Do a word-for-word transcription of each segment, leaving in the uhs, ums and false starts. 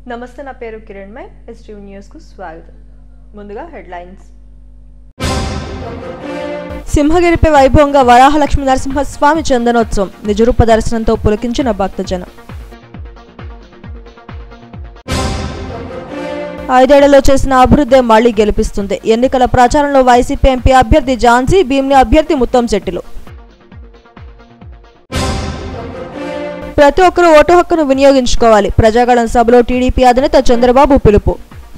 నమస్తే, నా పేరు కిరణ్మయ్. ఎస్టీవీ న్యూస్ కు స్వాగతం. ముందుగా హెడ్లైన్స్. సింహగిరిపై వైభవంగా వరాహలక్ష్మీ నరసింహస్వామి చందనోత్సవం. నిజరూప దర్శనంతో పులకించిన భక్తజనం. ఐదేళ్లలో చేసిన అభివృద్ధి మళ్లీ గెలిపిస్తుంది. ఎన్నికల ప్రచారంలో వైసీపీ ఎంపీ అభ్యర్థి ఝాన్సీ, భీమ్ని అభ్యర్థి ముత్తంశెట్టిలు. ప్రతి ఒక్కరూ ఓటు హక్కును వినియోగించుకోవాలి. ప్రజాగళం సభలో టీడీపీ అధినేత చంద్రబాబు పిలుపు.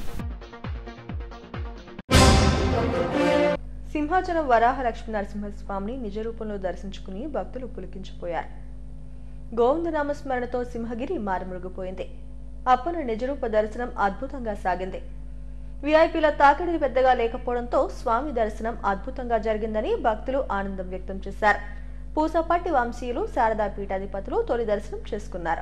సింహాచలం వరాహలక్ష్మీ నరసింహస్వామిని నిజ రూపంలో దర్శించుకుని భక్తులు పులికించిపోయారు. గోవిందనామ స్మరణతో సింహగిరి మారుమృగిపోయింది. అప్పన నిజరూప దర్శనం అద్భుతంగా సాగింది. వీఐపీల తాకిడి పెద్దగా లేకపోవడంతో స్వామి దర్శనం అద్భుతంగా జరిగిందని భక్తులు ఆనందం వ్యక్తం చేశారు. పూసపాటి వంశీయులు, శారదా పీఠాధిపతులు తొలి దర్శనం చేసుకున్నారు.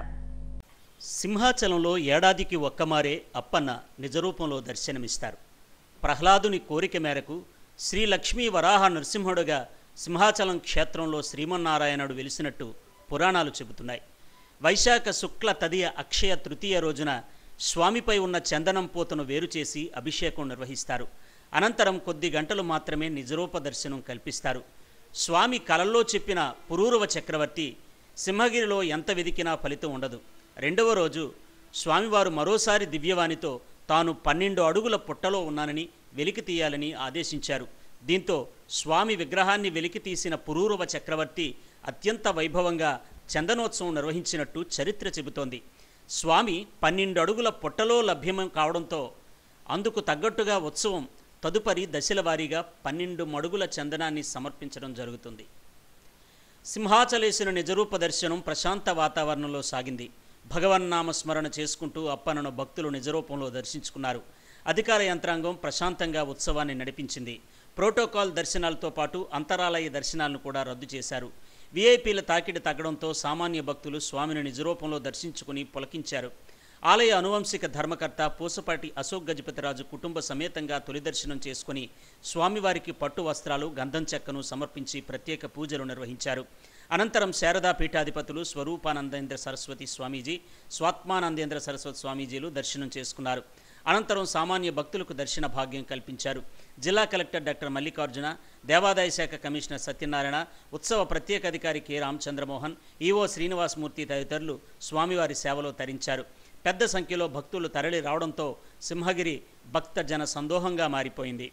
సింహాచలంలో ఏడాదికి ఒక్కమారే అప్పన్న నిజరూపంలో దర్శనమిస్తారు. ప్రహ్లాదుని కోరిక మేరకు శ్రీ లక్ష్మీ వరాహ నరసింహుడుగా సింహాచలం క్షేత్రంలో శ్రీమన్నారాయణుడు వెలిసినట్టు పురాణాలు చెబుతున్నాయి. వైశాఖ శుక్ల తదియ అక్షయ తృతీయ రోజున స్వామిపై ఉన్న చందనం పూతను వేరు చేసి అభిషేకం నిర్వహిస్తారు. అనంతరం కొద్ది గంటలు మాత్రమే నిజరూప దర్శనం కల్పిస్తారు. స్వామి కలల్లో చెప్పిన పురూరవ చక్రవర్తి సింహగిరిలో ఎంత వెదికినా ఫలితం ఉండదు. రెండవ రోజు స్వామివారు మరోసారి దివ్యవాణితో తాను పన్నెండు అడుగుల పుట్టలో ఉన్నానని వెలికి తీయాలని ఆదేశించారు. దీంతో స్వామి విగ్రహాన్ని వెలికి తీసిన పురూరవ చక్రవర్తి అత్యంత వైభవంగా చందనోత్సవం నిర్వహించినట్టు చరిత్ర చెబుతోంది. స్వామి పన్నెండు అడుగుల పుట్టలో లభ్యం కావడంతో అందుకు తగ్గట్టుగా ఉత్సవం తదుపరి దశల వారీగా పన్నెండు మడుగుల చందనాన్ని సమర్పించడం జరుగుతుంది. సింహాచలేశ్వరుని నిజరూప దర్శనం ప్రశాంత వాతావరణంలో సాగింది. భగవన్నామ స్మరణ చేసుకుంటూ అప్పనను భక్తులు నిజరూపంలో దర్శించుకున్నారు. అధికార యంత్రాంగం ప్రశాంతంగా ఉత్సవాన్ని నడిపించింది. ప్రోటోకాల్ దర్శనాలతో పాటు అంతరాలయ దర్శనాలను కూడా రద్దు చేశారు. వీఐపీల తాకిడి తగ్గడంతో సామాన్య భక్తులు స్వామిని నిజరూపంలో దర్శించుకుని పులకించారు. ఆలయ అనువంశిక ధర్మకర్త పూసపాటి అశోక్ గజపతిరాజు కుటుంబ సమేతంగా తొలి దర్శనం చేసుకుని స్వామివారికి పట్టు వస్త్రాలు, గంధం చెక్కను సమర్పించి ప్రత్యేక పూజలు నిర్వహించారు. అనంతరం శారదా పీఠాధిపతులు స్వరూపానందేంద్ర సరస్వతి స్వామీజీ, స్వాత్మానందేంద్ర సరస్వతి స్వామీజీలు దర్శనం చేసుకున్నారు. అనంతరం సామాన్య భక్తులకు దర్శన భాగ్యం కల్పించారు. జిల్లా కలెక్టర్ డాక్టర్ మల్లికార్జున, దేవాదాయ శాఖ కమిషనర్ సత్యనారాయణ, ఉత్సవ ప్రత్యేక అధికారి కె రామచంద్రమోహన్, ఈవో శ్రీనివాసమూర్తి తదితరులు స్వామివారి సేవలో తరించారు. పెద్ద సంఖ్యలో భక్తులు తరలి రావడంతో సింహగిరి భక్త జన సందోహంగా మారిపోయింది.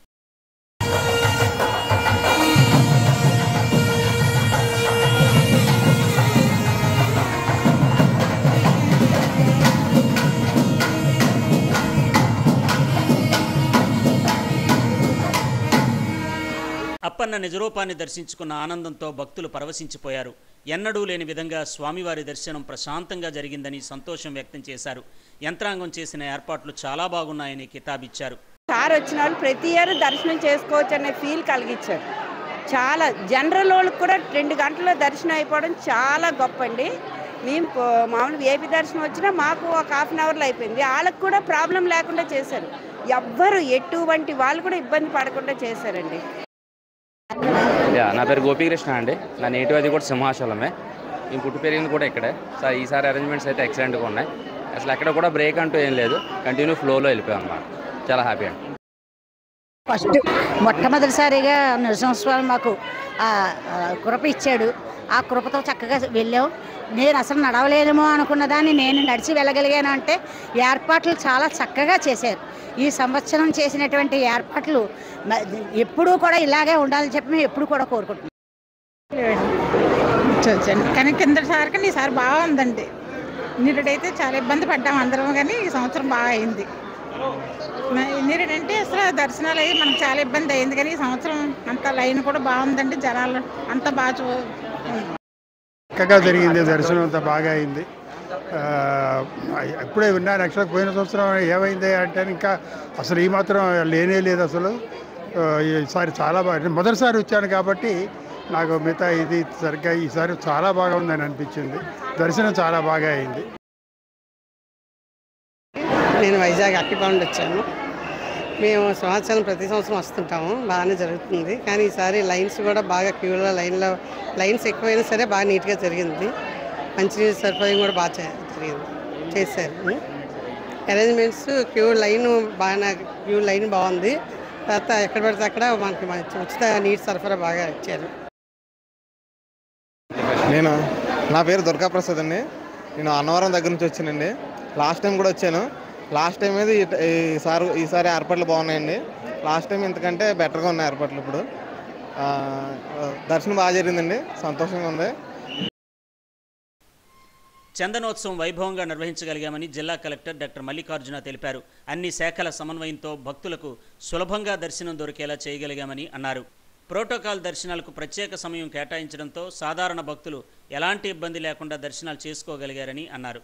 అప్పన్న నిజరూపాన్ని దర్శించుకున్న ఆనందంతో భక్తులు పరవశించిపోయారు. ఎన్నడూ లేని విధంగా స్వామివారి దర్శనం ప్రశాంతంగా జరిగిందని సంతోషం వ్యక్తం చేశారు. యంత్రాంగం చేసిన ఏర్పాట్లు చాలా బాగున్నాయని కితాబిచ్చారు. సార్ వచ్చిన వాళ్ళు ప్రతి ఇయర్ దర్శనం చేసుకోవచ్చు అనే ఫీల్ కలిగించారు. చాలా జనరల్ వాళ్ళకి కూడా రెండు గంటల్లో దర్శనం అయిపోవడం చాలా గొప్ప అండి. మేము మామూలు ఏపీ దర్శనం వచ్చినా మాకు ఒక హాఫ్ అన్ అవర్లో అయిపోయింది. వాళ్ళకి కూడా ప్రాబ్లం లేకుండా చేశారు. ఎవ్వరు ఎటువంటి వాళ్ళు కూడా ఇబ్బంది పడకుండా చేశారండి. నా పేరు గోపీకృష్ణ అండి. నా నేటివ్ అది కూడా సింహాచలమే. నేను పుట్టి పెరిగింది కూడా ఇక్కడే. సార్ ఈసారి అరేంజ్మెంట్స్ అయితే ఎక్సలెంట్గా ఉన్నాయి. అసలు ఎక్కడ కూడా బ్రేక్ అంటూ ఏం లేదు. కంటిన్యూ ఫ్లోలో వెళ్ళిపోయాం అన్నమాట. చాలా హ్యాపీ అండి. ఫస్ట్ మొట్టమొదటిసారిగా నరసింహస్వామి మాకు కృప ఇచ్చాడు. ఆ కృపతో చక్కగా వెళ్ళాం. నేను అసలు నడవలేనేమో అనుకున్న దాన్ని నేను నడిచి వెళ్ళగలిగాను అంటే ఏర్పాట్లు చాలా చక్కగా చేశారు. ఈ సంవత్సరం చేసినటువంటి ఏర్పాట్లు ఎప్పుడూ కూడా ఇలాగే ఉండాలని చెప్పి మేము ఎప్పుడు కూడా కోరుకుంటున్నాం. కానీ కిందసారి ఈసారి బాగుందండి. నీరుడైతే చాలా ఇబ్బంది పడ్డాం అందరం, కానీ ఈ సంవత్సరం బాగా అయింది. నీరుడంటే అసలు దర్శనాలు అయ్యి మనకు చాలా ఇబ్బంది అయింది, కానీ ఈ సంవత్సరం అంత లైన్ కూడా బాగుందండి. జనాలు అంత బాగా చక్కగా జరిగింది. దర్శనం అంతా బాగా అయింది. ఎప్పుడే విన్నాను. యాక్చువల్గా పోయిన సంవత్సరం ఏమైంది అంటే ఇంకా అసలు ఈ మాత్రం లేనే లేదు అసలు. ఈసారి చాలా బాగా, మొదటిసారి వచ్చాను కాబట్టి నాకు మిగతా ఇది సరిగ్గా ఈసారి చాలా బాగా ఉందని అనిపించింది. దర్శనం చాలా బాగా అయింది. నేను వైజాగ్ అక్కిపౌండ్ వచ్చాను. మేము సంవత్సరం ప్రతి సంవత్సరం వస్తుంటాము, బాగానే జరుగుతుంది. కానీ ఈసారి లైన్స్ కూడా బాగా క్యూలో లైన్లో లైన్స్ ఎక్కువైనా సరే బాగా నీట్గా జరిగింది. మంచినీరు సదుపాయం కూడా బాగా జరిగింది చేశారు. అరేంజ్మెంట్స్ క్యూ లైన్ బాగా క్యూ లైన్ బాగుంది. తర్వాత ఎక్కడ పడితే అక్కడ మనకి మంచి ఉచిత నీటి సరఫరా బాగా ఇచ్చారు. నేను నా పేరు దుర్గా ప్రసాద్ అండి. నేను అన్నవరం దగ్గర నుంచి వచ్చానండి. లాస్ట్ టైం కూడా వచ్చాను. లాస్ట్ టైం మీద ఈసారి ఈసారి ఏర్పాట్లు బాగున్నాయండి. లాస్ట్ టైం ఇంతకంటే బెటర్గా ఉన్నాయి ఏర్పాట్లు. ఇప్పుడు దర్శనం బాగా జరిగిందండి, సంతోషంగా ఉంది. చందనోత్సవం వైభవంగా నిర్వహించగలిగామని జిల్లా కలెక్టర్ డాక్టర్ మల్లికార్జున తెలిపారు. అన్ని శాఖల సమన్వయంతో భక్తులకు సులభంగా దర్శనం దొరికేలా చేయగలిగామని అన్నారు. ప్రోటోకాల్ దర్శనాలకు ప్రత్యేక సమయం కేటాయించడంతో సాధారణ భక్తులు ఎలాంటి ఇబ్బంది లేకుండా దర్శనాలు చేసుకోగలిగారని అన్నారు.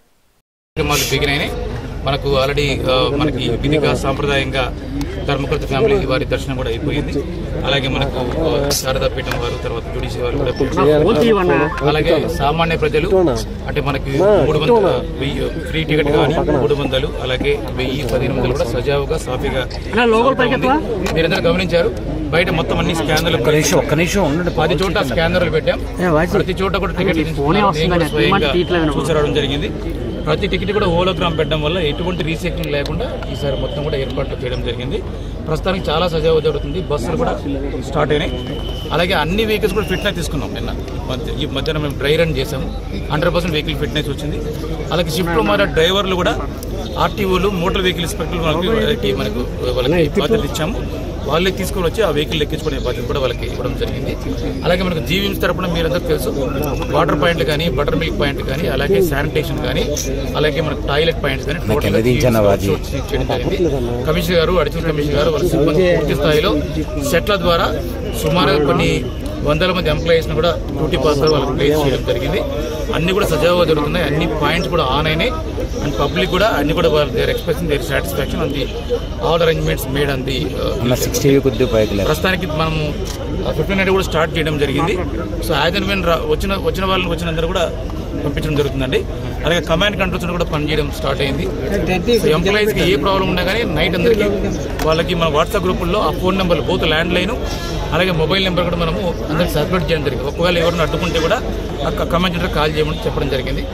మనకు ఆల్రెడీ మనకి విధిగా సాంప్రదాయంగా ధర్మకృత ఫ్యామిలీ వారి దర్శనం కూడా అయిపోయింది. అలాగే మనకు శారదాపీఠం వారు, తర్వాత జ్యుడిషియరీ వారు కూడా, అలాగే సామాన్య ప్రజలు అంటే మనకి మూడు వందల వెయ్యి ఫ్రీ టికెట్ కానీ మూడు వందలు అలాగే వెయ్యి పదిహేను వందలు కూడా సజావుగా సాఫీగా మీరందరూ గమనించారు. బయట మొత్తం అన్ని స్కానర్లు పది చోట్ల స్కానర్లు పెట్టాం. ప్రతి చోట కూడా టికెట్ చూసరావడం జరిగింది. ప్రతి టికెట్ కూడా హోలోగ్రామ్ పెట్టడం వల్ల ఎటువంటి రీసైక్లింగ్ లేకుండా ఈసారి మొత్తం కూడా ఏర్పాట్లు చేయడం జరిగింది. ప్రస్తుతానికి చాలా సజావుగా జరుగుతుంది. బస్సులు కూడా స్టార్ట్ అయినాయి. అలాగే అన్ని వెహికల్స్ కూడా ఫిట్నెస్ తీసుకున్నాం. నిన్న ఈ మధ్యాహ్నం మేము డ్రై రన్ చేసాము. హండ్రెడ్ పర్సెంట్ వెహికల్ ఫిట్నెస్ వచ్చింది. అలాగే షిఫ్ట్లో మారే డ్రైవర్లు కూడా ఆర్టీఓలు, మోటార్ వెహికల్ ఇన్స్పెక్టర్లు మనకి మనకు వాళ్ళకి బాధ్యతలు ఇచ్చాము. వాళ్ళే తీసుకొని వచ్చి ఆ వెహికల్ ఎక్కించుకునే బాధ్యత కూడా వాళ్ళకి ఇవ్వడం జరిగింది. అలాగే మనకు జీవీఎంసీ తరపున మీరందరూ తెలుసు వాటర్ పాయింట్ కానీ, బటర్ మిల్క్ పాయింట్ కానీ, అలాగే శానిటేషన్ కానీ, అలాగే మనకు టాయిలెట్ పాయింట్స్ కానీ టోటల్ చేయడం జరిగింది. కమిషనర్ గారు, అడిషనల్ కమిషనర్ గారు వాళ్ళ సిబ్బంది పూర్తి స్థాయిలో సెట్ల ద్వారా సుమారుగా కొన్ని వందల మంది ఎంప్లాయీస్ని కూడా డ్యూటీ పాస్ వాళ్ళకి ప్లేస్ చేయడం జరిగింది. అన్ని కూడా సజావుగా జరుగుతున్నాయి. అన్ని పాయింట్స్ కూడా ఆన్ అయినాయి. అండ్ పబ్లిక్ కూడా అన్ని కూడా their expressing their satisfaction on the all arrangements made on the ప్రస్తుతానికి మనము ఫిఫ్టీన్ హండ్రెడ్ కూడా స్టార్ట్ చేయడం జరిగింది. సో యాజ్ అండ్ వెన్ వచ్చిన వచ్చిన వాళ్ళని వచ్చినందరూ కూడా పంపించడం జరుగుతుందండి. అలాగే కమాండ్ కంట్రోల్స్ కూడా పనిచేయడం స్టార్ట్ అయింది. సో ఎంప్లాయీస్కి ఏ ప్రాబ్లం ఉన్నా కానీ నైట్ అందరికీ వాళ్ళకి మన వాట్సాప్ గ్రూపుల్లో ఆ ఫోన్ నెంబర్లు బోత్ ల్యాండ్ లైన్ అలాగే మొబైల్ నెంబర్ కూడా మనము అందరికి సర్క్యులేట్ చేయడం జరిగింది. ఒకవేళ ఎవరిని అడ్డుకుంటే కూడా ఆ కమాండ్ సెంటర్ కాల్ చేయమని చెప్పడం జరిగింది.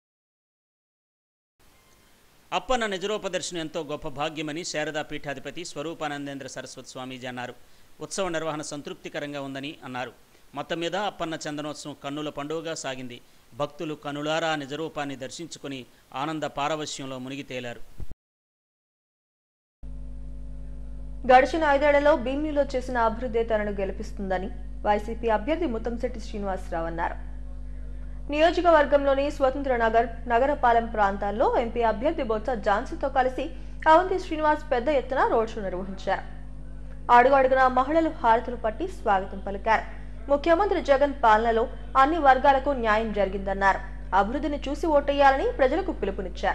అప్పన్న నిజరూపదర్శనం ఎంతో గొప్ప భాగ్యమని శారదా పీఠాధిపతి స్వరూపానందేంద్ర సరస్వతి స్వామీజీ అన్నారు. ఉత్సవ నిర్వహణ సంతృప్తికరంగా ఉందని అన్నారు. మొత్తం మీద అప్పన్న చందనోత్సవం కన్నుల పండుగగా సాగింది. భక్తులు కనులారా నిజరూపాన్ని దర్శించుకుని ఆనంద పారవశ్యంలో మునిగి తేలారు. గడిచిన ఐదేళ్లలో భీమిలిలో చేసిన అభివృద్ధి తనను గెలిపిస్తుందని వైసీపీ అభ్యర్థి ముత్తంశెట్టి శ్రీనివాసరావు అన్నారు. నియోజకవర్గంలోని స్వతంత్ర నగర్, నగరపాలెం ప్రాంతాల్లో ఎంపీ అభ్యర్థి బొత్స ఝాన్సీతో కలిసి అవంతి శ్రీనివాస్ పెద్ద ఎత్తున రోడ్ షో నిర్వహించారు. అడుగు అడుగున మహిళలు హారతులు పట్టి స్వాగతం పలికారు. ముఖ్యమంత్రి జగన్ పాలనలో అన్ని వర్గాలకు న్యాయం జరిగిందన్నారు. అభివృద్ధిని చూసి ఓటేయాలని ప్రజలకు పిలుపునిచ్చారు.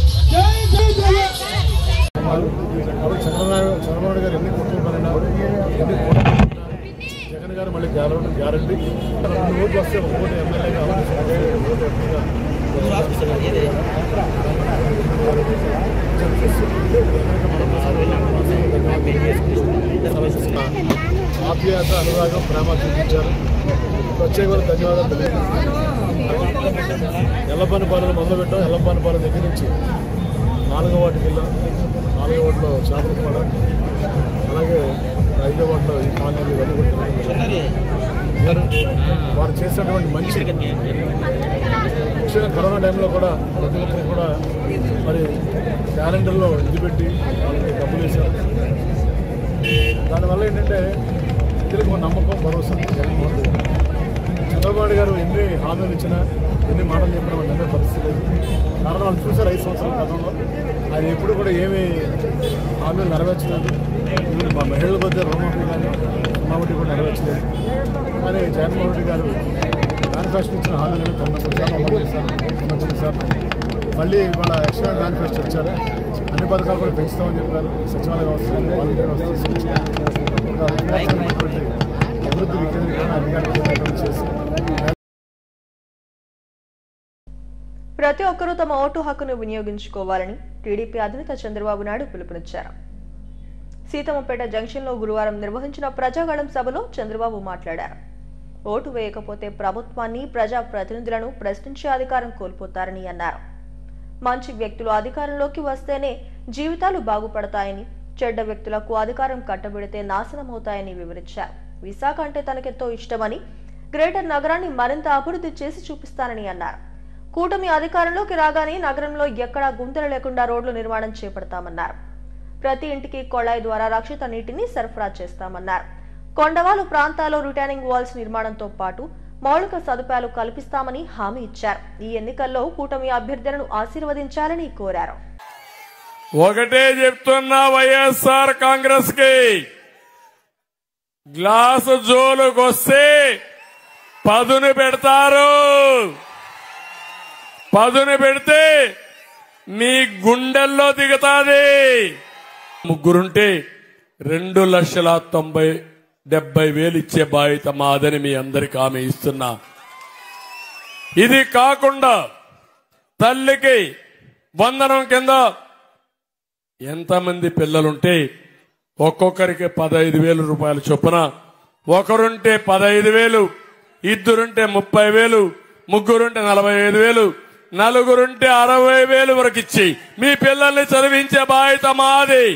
జగన్ గారు మళ్ళీ గ్యారంటీ ఓట్లు వస్తే ఒక ఓటు ఎమ్మెల్యేగా ఆప్యాయత, అనురాగం, ప్రేమ చూపించారు. ప్రత్యేకమైన ధన్యవాదాలు తెలియజేస్తాను. ఎల్లపని పాలన మొదలుపెట్టాం. ఎల్లపని పాలన దగ్గర నుంచి నాలుగో వాటి కింద నాలుగో వాటిలో చేపలపాడ, అలాగే ఐదో వాటిలో ఈ కాలనీలు ఇవన్నీ వారు చేసినటువంటి మంచి ముఖ్యంగా కరోనా టైంలో కూడా ప్రతి ఒక్కరికి కూడా మరి క్యాలెండర్లో ఇది పెట్టి వాళ్ళకి డబ్బులు వేశారు. దానివల్ల ఏంటంటే ప్రజలకు ఒక నమ్మకం, భరోసా జగన్మోహన్ రెడ్డి. చంద్రబాబు గారు ఎన్ని హామీలు ఇచ్చినా, ఎన్ని మాటలు చెప్పినా వాళ్ళు నమ్మే పరిస్థితి లేదు. కారణం వాళ్ళు చూసారు ఐదు సంవత్సరాల గతంలో ఆయన ఎప్పుడు కూడా ఏమీ హామీలు నెరవేర్చలేదు. మా మహిళల మధ్య రుణమాఫీ కానీ రుణమాఫీ కూడా నెరవేర్చలేదు. కానీ జగన్మోహన్ రెడ్డి గారు మేనిఫెస్టో ఇచ్చిన హామీలను తొంభై శాతం అమలు చేశారు. తొమ్మిది శాతం మళ్ళీ ఇవాళ ఎక్స్ట్రా మేనిఫెస్టో ఇచ్చారు. అన్ని పథకాలు కూడా పెంచుతామని చెప్పారు. సచివాలయ వ్యవస్థ, వాలంటీర్ వ్యవస్థ, అభివృద్ధి వికేంద్రీకరణ అధికారులు చేసి ప్రతి ఒక్కరూ తమ ఓటు హక్కును వినియోగించుకోవాలని టీడీపీ అధినేత చంద్రబాబు నాయుడు పిలుపునిచ్చారు. సీతమ్మపేట జంక్షన్లో గురువారం నిర్వహించిన ప్రజాగళం సభలో చంద్రబాబు మాట్లాడారు. ఓటు వేయకపోతే ప్రభుత్వాన్ని, ప్రజా ప్రతినిధులను ప్రశ్నించే అధికారం కోల్పోతారని అన్నారు. మంచి వ్యక్తులు అధికారంలోకి వస్తేనే జీవితాలు బాగుపడతాయని, చెడ్డ వ్యక్తులకు అధికారం కట్టబెడితే నాశనమవుతాయని వివరించారు. విశాఖ అంటే తనకెంతో ఇష్టమని, గ్రేటర్ నగరాన్ని మరింత అభివృద్ధి చేసి చూపిస్తానని అన్నారు. కూటమి అధికారంలోకి రాగానే నగరంలో ఎక్కడా గుంతలు లేకుండా రోడ్లు నిర్మాణం చేపడతామన్నారు. ప్రతి ఇంటికి కొళాయి ద్వారా రక్షిత నీటిని సరఫరా చేస్తామన్నారు. కొండవాలు ప్రాంతాల్లో రిటైనింగ్ వాల్స్ నిర్మాణంతో పాటు మౌలిక సదుపాయాలు కల్పిస్తామని హామీ ఇచ్చారు. ఈ ఎన్నికల్లో కూటమి అభ్యర్థులను ఆశీర్వదించాలని కోరారు. ఒకటే చెప్తున్నా, వైఎస్ఆర్ కాంగ్రెస్ కి గ్లాసు జోలుకొస్తే పదును పెడతారు. పదును పెడితే మీ గుండెల్లో దిగుతాది. ముగ్గురుంటే రెండు లక్షల తొంభై డెబ్బై వేలు ఇచ్చే బాధ్యత మాదని మీ అందరికి హామీ ఇస్తున్నా. ఇది కాకుండా తల్లికి వందనం కింద ఎంతమంది పిల్లలుంటే ఒక్కొక్కరికి పదహైదు వేల రూపాయల చొప్పున, ఒకరుంటే పదహైదు వేలు, ఇద్దరుంటే ముప్పై వేలు, ముగ్గురుంటే నలభై ఐదు వేలు, నలుగురుంటే అరవై వేలు వరకు ఇచ్చి మీ పిల్లల్ని చదివించే బాధ్యత మాది.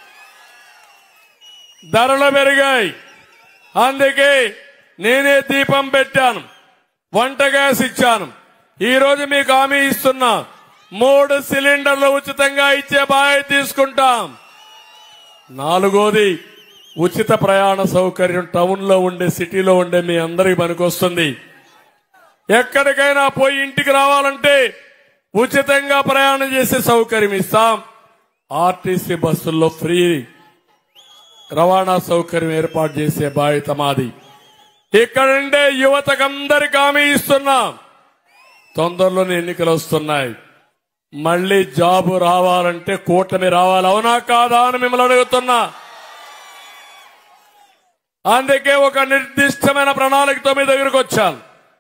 ధరలు పెరిగాయి, అందుకే నేనే దీపం పెట్టాను, వంట గ్యాస్ ఇచ్చాను. ఈ రోజు మీకు హామీ ఇస్తున్నా, మూడు సిలిండర్లు ఉచితంగా ఇచ్చే బాధ్యత తీసుకుంటాం. నాలుగోది ఉచిత ప్రయాణ సౌకర్యం టౌన్ లో ఉండే, సిటీలో ఉండే మీ అందరికి పనికొస్తుంది. ఎక్కడికైనా పోయి ఇంటికి రావాలంటే ఉచితంగా ప్రయాణం చేసే సౌకర్యం ఇస్తాం. ఆర్టీసీ బస్సుల్లో ఫ్రీ రవాణా సౌకర్యం ఏర్పాటు చేసే బాధ్యత మాది. ఇక్కడ ఉండే యువతకందరికి హామీ ఇస్తున్నాం. తొందరలోనే ఎన్నికలు వస్తున్నాయి, మళ్లీ జాబు రావాలంటే కూటమి రావాలి, అవునా కాదా అని మిమ్మల్ని అడుగుతున్నా. అందుకే ఒక నిర్దిష్టమైన ప్రణాళికతో మీ దగ్గరకు వచ్చాను.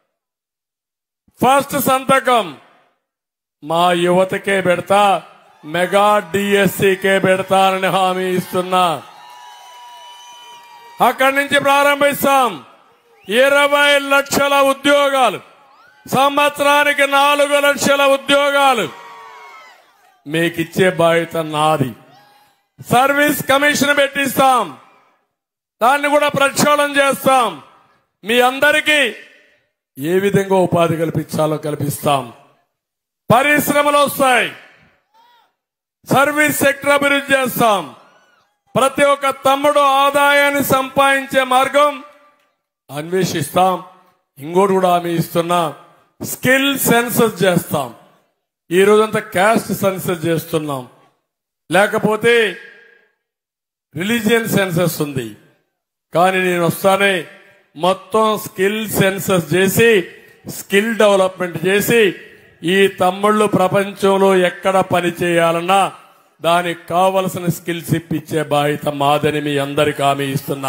ఫస్ట్ సంతకం మా యువతకే పెడతా, మెగా డిఎస్సీకే పెడతానని హామీ ఇస్తున్నా. అక్కడి నుంచి ప్రారంభిస్తాం. ఇరవై లక్షల ఉద్యోగాలు, సంవత్సరానికి నాలుగు లక్షల ఉద్యోగాలు మీకిచ్చే బాధ్యత నాది. సర్వీస్ కమిషన్ పెట్టిస్తాం, దాన్ని కూడా ప్రక్షాళన చేస్తాం. మీ అందరికీ ఏ విధంగా ఉపాధి కల్పించాలో కల్పిస్తాం. పరిశ్రమలు వస్తాయి, సర్వీస్ సెక్టర్ అభివృద్ధి చేస్తాం. ప్రతి ఒక్క తమ్ముడు ఆదాయాన్ని సంపాదించే మార్గం అన్వేషిస్తాం. ఇంకోటి కూడా హామీ ఇస్తున్నా, స్కిల్ సెన్సస్ చేస్తాం. ఈ రోజంతా క్యాస్ట్ సెన్సస్ చేస్తున్నాం, లేకపోతే రిలీజియన్ సెన్సస్ ఉంది. కానీ నేను వస్తానే మొత్తం స్కిల్ సెన్సస్ చేసి, స్కిల్ డెవలప్మెంట్ చేసి, ఈ తమ్ముళ్ళు ప్రపంచంలో ఎక్కడ పని చేయాలన్నా దానికి కావలసిన స్కిల్స్ ఇప్పించే బాధ్యత మాదని మీ అందరికి హామీ ఇస్తున్నా.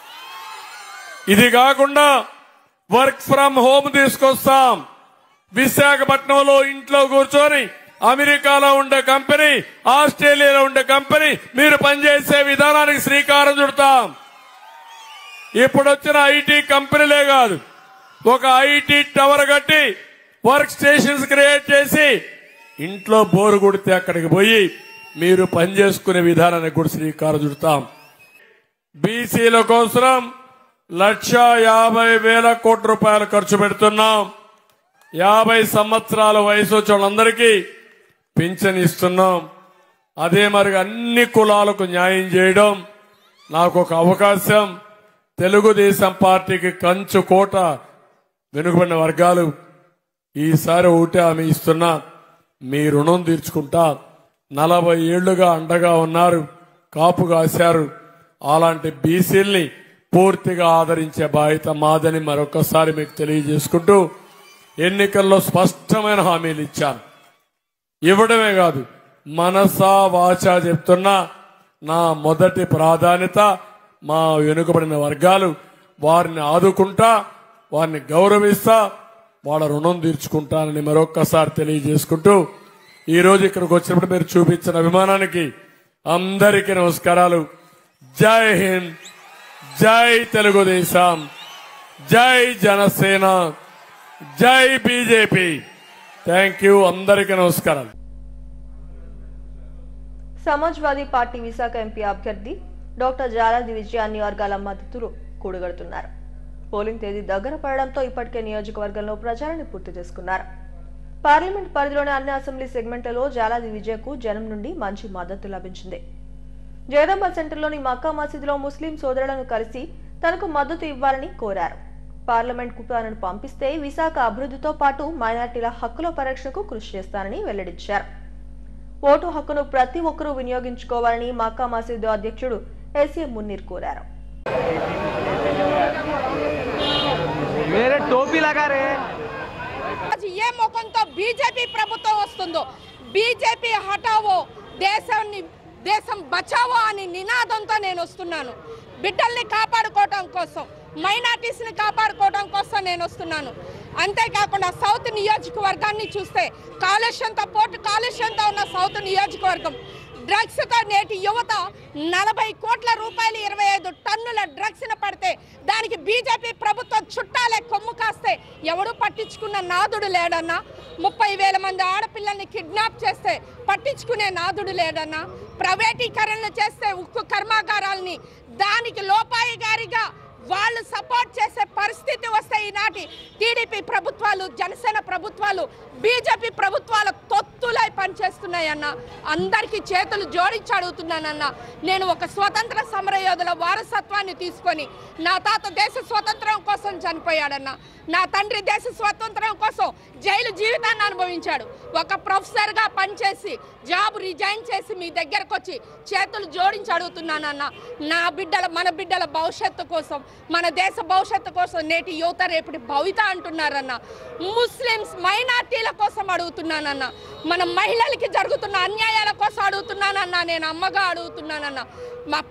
ఇది కాకుండా వర్క్ ఫ్రం హోమ్ తీసుకొస్తాం. విశాఖపట్నంలో ఇంట్లో కూర్చొని అమెరికాలో ఉండే కంపెనీ, ఆస్ట్రేలియాలో ఉండే కంపెనీ మీరు పనిచేసే విధానానికి శ్రీకారం చుడతాం. ఇప్పుడు వచ్చిన ఐటీ కంపెనీలే కాదు, ఒక ఐటీ టవర్ కట్టి వర్క్ స్టేషన్స్ క్రియేట్ చేసి ఇంట్లో బోరు కొడితే అక్కడికి పోయి మీరు పనిచేసుకునే విధానానికి కూడా శ్రీకారం చుడతాం. బీసీల కోసం లక్ష యాభై వేల కోట్ల రూపాయలు ఖర్చు పెడుతున్నాం. యాభై సంవత్సరాల వయసు వచ్చిన వాళ్ళందరికీ పింఛన్ ఇస్తున్నాం. అదే మరి అన్ని కులాలకు న్యాయం చేయడం నాకు ఒక అవకాశం. తెలుగుదేశం పార్టీకి కంచు కోట వెనుకబడిన వర్గాలు ఈసారి ఒకటే హామీ ఇస్తున్నా, మీ రుణం తీర్చుకుంటా. నలభై ఏళ్లుగా అండగా ఉన్నారు, కాపు కాశారు. అలాంటి బీసీల్ని పూర్తిగా ఆదరించే బాధ్యత మాదని మరొకసారి మీకు తెలియజేసుకుంటూ, ఎన్నికల్లో స్పష్టమైన హామీలు ఇచ్చాను. ఇవ్వడమే కాదు, మనసా వాచా చెప్తున్నా, నా మొదటి ప్రాధాన్యత మా వెనుకబడిన వర్గాలు. వారిని ఆదుకుంటా, వారిని గౌరవిస్తా, వాళ్ళ రుణం తీర్చుకుంటానని మరొక్కసారి తెలియజేసుకుంటూ, ఈ రోజు ఇక్కడికి వచ్చినప్పుడు మీరు చూపించిన అభిమానానికి అందరికీ నమస్కారాలు. జై హింద్, జై తెలుగుదేశం, జై జనసేన, జై బీజేపీ. Thank you. అందరికీ నమస్కారాలు. సమాజ్వాదీ పార్టీ విశాఖ ఎంపీ అభ్యర్థి డాక్టర్ జాలాది విజయాన్ని వర్గాల మద్దతులు కూడగడుతున్నారు. పోలింగ్ తేదీ దగ్గర పడడంతో ఇప్పటికే నియోజకవర్గంలో ప్రచారాన్ని పూర్తి చేసుకున్నారు. పార్లమెంట్ పరిధిలోని అన్ని అసెంబ్లీ సెగ్మెంట్లలో జాలాది విజయకు జనం నుండి మంచి మద్దతు లభించింది. జగదంబ సెంటర్లోని మక్కా మసీదులో ముస్లిం సోదరులను కలిసి తనకు మద్దతు ఇవ్వాలని కోరారు. పార్లమెంట్ కు తనను పంపిస్తే విశాఖ అభివృద్ధితో పాటు మైనార్టీల హక్కుల పరిరక్షణకు కృషి చేస్తానని వెల్లడించారు. ఓటు హక్కును ప్రతి ఒక్కరూ వినియోగించుకోవాలని మక్కా మసీదు అధ్యక్షుడు ఎస్ఏ మున్నీర్ కోరారు. ఏ ముఖంతో బీజేపీ ప్రభుత్వం వస్తుందో, బీజేపీ హటావో దేశాన్ని దేశం బచావో అని నినాదంతో నేను వస్తున్నాను. బిడ్డల్ని కాపాడుకోవడం కోసం, మైనార్టీస్ని కాపాడుకోవడం కోసం నేను వస్తున్నాను. అంతేకాకుండా సౌత్ నియోజకవర్గాన్ని చూస్తే కాలుష్యంతో పోటు కాలుష్యంతో ఉన్న సౌత్ నియోజకవర్గం డ్రగ్స్తో నేటి యువత నలభై కోట్ల రూపాయలు ఇరవై ఐదు టన్నుల డ్రగ్స్ను పడితే దానికి బీజేపీ ప్రభుత్వం చుట్టాలే కొమ్ము కాస్తే ఎవడు పట్టించుకున్న నాదుడు లేడన్నా. ముప్పై వేల మంది ఆడపిల్లల్ని కిడ్నాప్ చేస్తే పట్టించుకునే నాదుడు లేడన్నా. ప్రైవేటీకరణలు చేస్తే ఉక్కు కర్మాగారాలని దానికి లోపాయిగారిగా వాళ్ళు సపోర్ట్ చేసే పరిస్థితి వస్తే ఈనాటి టీడీపీ ప్రభుత్వాలు, జనసేన ప్రభుత్వాలు, బీజేపీ ప్రభుత్వాల తొత్తులై పనిచేస్తున్నాయన్న. అందరికీ చేతులు జోడించి అడుగుతున్నానన్న. నేను ఒక స్వతంత్ర సమరయోధుల వారసత్వాన్ని తీసుకొని, నా తాత దేశ స్వతంత్రం కోసం చనిపోయాడన్న, నా తండ్రి దేశ స్వతంత్రం కోసం జైలు జీవితాన్ని అనుభవించాడు. ఒక ప్రొఫెసర్గా పనిచేసి జాబ్ రిజైన్ చేసి మీ దగ్గరకు వచ్చి చేతులు జోడించి అడుగుతున్నానన్న. నా బిడ్డల మన బిడ్డల భవిష్యత్తు కోసం, మన దేశ భవిష్యత్తు కోసం నేటి యువత రేపటి భవిత అంటున్నారన్న. ముస్లిమ్స్ మైనార్టీల కోసం అడుగుతున్నానన్న. మన మహిళలకి జరుగుతున్న అన్యాయాల కోసం అడుగుతున్నానన్న. నేను అమ్మగా అడుగుతున్నానన్న. మా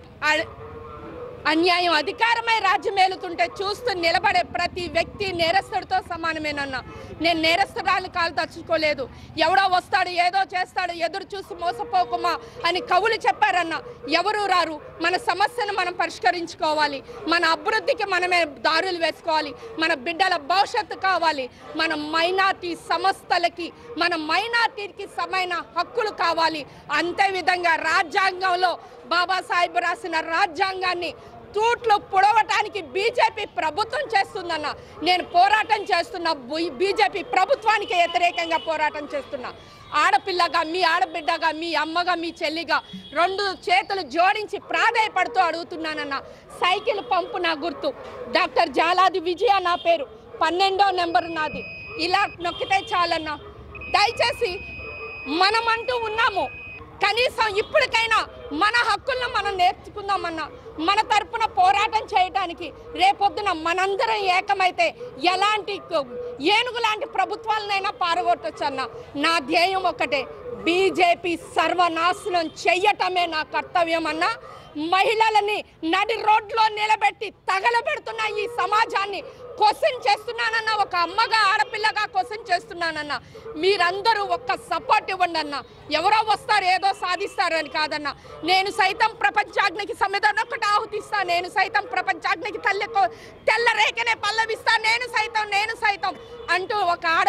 అన్యాయం అధికారమై రాజ్యం ఏలుతుంటే చూస్తూ నిలబడే ప్రతి వ్యక్తి నేరస్తుడితో సమానమేనన్నా. నేను నేరస్తురాలు కాలు తచ్చుకోలేదు. ఎవడో వస్తాడు, ఏదో చేస్తాడు, ఎదురు చూసి మోసపోకుమా అని కవులు చెప్పారన్న. ఎవరు రారు. మన సమస్యను మనం పరిష్కరించుకోవాలి. మన అభివృద్ధికి మనమే దారులు వేసుకోవాలి. మన బిడ్డల భవిష్యత్తు కావాలి. మన మైనార్టీ సంస్థలకి, మన మైనార్టీకి సమైన హక్కులు కావాలి. అంతే విధంగా రాజ్యాంగంలో బాబాసాహెబ్ రాసిన రాజ్యాంగాన్ని తూట్లు పొడవటానికి బీజేపీ ప్రభుత్వం చేస్తుందన్న. నేను పోరాటం చేస్తున్నా, బీజేపీ ప్రభుత్వానికి వ్యతిరేకంగా పోరాటం చేస్తున్నా. ఆడపిల్లగా, మీ ఆడబిడ్డగా, మీ అమ్మగా, మీ చెల్లిగా రెండు చేతులు జోడించి ప్రాధేయపడుతూ అడుగుతున్నానన్న. సైకిల్ పంపు నా గుర్తు, డాక్టర్ జాలాది విజయ నా పేరు, పన్నెండో నెంబరు నాది. ఇలా నొక్కితే చాలన్నా. దయచేసి మనమంటూ ఉన్నాము, కనీసం ఇప్పటికైనా మన హక్కులను మనం నేర్చుకుందామన్నా. మన తరపున పోరాటం చేయడానికి రేపొద్దున మనందరం ఏకమైతే ఎలాంటి ఏనుగు లాంటి ప్రభుత్వాలనైనా పారగొట్టచ్చు అన్న. నా ధ్యేయం ఒకటే, బీజేపీ సర్వనాశనం చెయ్యటమే నా కర్తవ్యం అన్న. మహిళలని నడి రోడ్లో నిలబెట్టి తగలబెడుతున్న ఈ సమాజాన్ని క్వశ్చన్ చేస్తున్నానన్న. ఒక అమ్మగా, ఆడపిల్లగా క్వశ్చన్ చేస్తున్నానన్న. మీరందరూ ఒక్క సపోర్ట్ ఇవ్వండి అన్న. ఎవరో వస్తారు, ఏదో సాధిస్తారు అని కాదన్న. నేను సైతం ప్రపంచాగ్నికి సమిధను ఒకటి ఆహుతిస్తా. నేను సైతం ప్రపంచాగ్నికి తల్లి తెల్ల రేఖనే పల్లవిస్తా. నేను సైతం నేను సైతం అంటూ ఒక ఆడ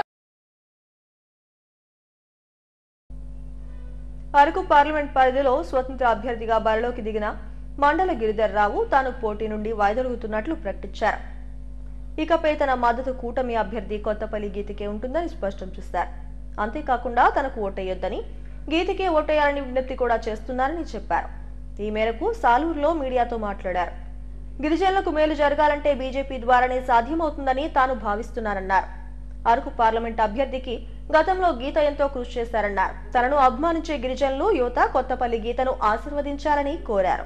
అరకు పార్లమెంట్ పరిధిలో స్వతంత్ర అభ్యర్థిగా బరిలోకి దిగిన మండల గిరిధర్ రావు తాను పోటీ నుండి వైదొలుగుతున్నట్లు ప్రకటించారు. ఇకపై తన మద్దతు కూటమి అభ్యర్థి కొత్తపల్లి గీతకే ఉంటుందని స్పష్టం చేశారు. అంతేకాకుండా తనకు ఓటేయొద్దని, గీతకే ఓటేయాలని విజ్ఞప్తి కూడా చేస్తున్నారని చెప్పారు. ఈ మేరకు సాలూరులో మీడియాతో మాట్లాడారు. గిరిజనులకు మేలు జరగాలంటే బీజేపీ ద్వారానే సాధ్యమవుతుందని తాను భావిస్తున్నారన్నారు. అరకు పార్లమెంట్ అభ్యర్థికి గతంలో గీత ఎంతో కృషి చేశారన్నారు. తనను అభిమానించే గిరిజనులు, యువత కొత్తపల్లి గీతను ఆశీర్వదించాలని కోరారు.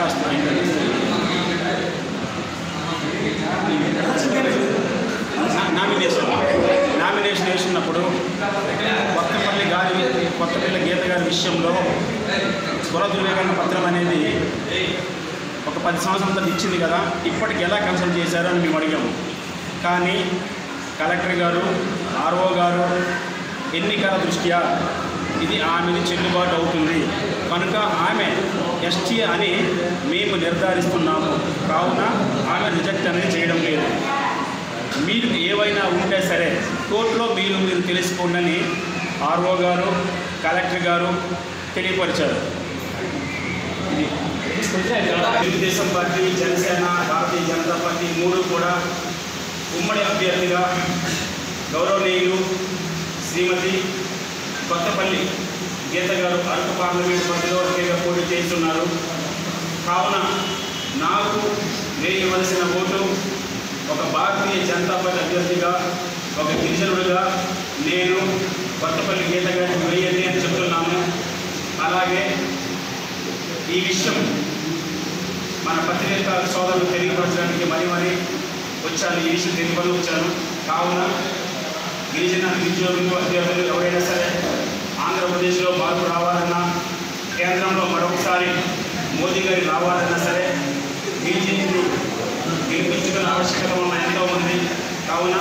నామినేషన్ వేసినప్పుడు కొత్తపల్లి గారి కొత్తపల్లి గీత గారి విషయంలో స్వర ధృవీకరణ పత్రం అనేది ఒక పది సంవత్సరాల ఇచ్చింది కదా, ఇప్పటికి ఎలా కన్సల్ట్ చేశారో అని మేము అడిగాము. కానీ కలెక్టర్ గారు, ఆర్ఓ గారు ఎన్నికల దృష్ట్యా ఇది ఆమెది చెల్లుబాటు అవుతుంది కనుక ఆమె ఎస్టీ అని మేము నిర్ధారిస్తున్నాము, కావున ఆమె రిజెక్ట్ అనేది చేయడం లేదు. మీరు ఏవైనా ఉంటే సరే కోర్టులో మీరు మీరు తెలుసుకోండి ఆర్ఓ గారు, కలెక్టర్ గారు తెలియపరిచారు. జరిగింది. తెలుగుదేశం పార్టీ, జనసేన, భారతీయ జనతా పార్టీ మూడు కూడా ఉమ్మడి అభ్యర్థిగా గౌరవనీయులు శ్రీమతి కొత్తపల్లి గీత గారు అరకు పార్లమెంట్ పరిధిలో పోటీ చేస్తున్నారు. కావున నాకు వేయవలసిన ఓటు ఒక భారతీయ జనతా పార్టీ అభ్యర్థిగా, ఒక గిరిజనుడిగా నేను కొత్తపల్లి గీత గారికి వేయండి అని చెప్తున్నాను. అలాగే ఈ విషయం మన పత్రికా సోదరులు తెలియపరచడానికి మరీ మరీ వచ్చాను, ఈ విషయం తెలియపడి వచ్చాను. కావున గిరిజన నిరుద్యోగులు అభ్యర్థులు ఎవరైనా సరే ఆంధ్రప్రదేశ్లో మార్పు రావాలన్నా, కేంద్రంలో మరొకసారి మోదీ గారి రావాలన్నా సరే గిరిజనులు గెలిపించుకునే ఆవశ్యకత ఉన్న ఎంతోమంది. కావున